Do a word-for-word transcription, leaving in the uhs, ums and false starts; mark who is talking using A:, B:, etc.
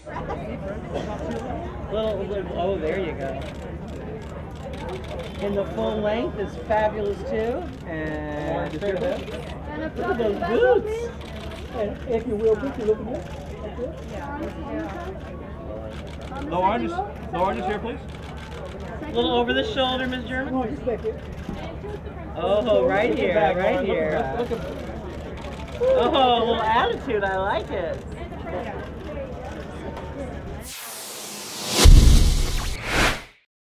A: Little, little, oh, there you go. And the full length is fabulous too. And straight ahead. Look at those boots.
B: And if you will, put your look at this.
C: No oranges. No oranges here, please.
A: A little over the shoulder, Miz German.
B: Oh, just back here.
A: Oh, right here, right here. Oh, a little attitude. I like it.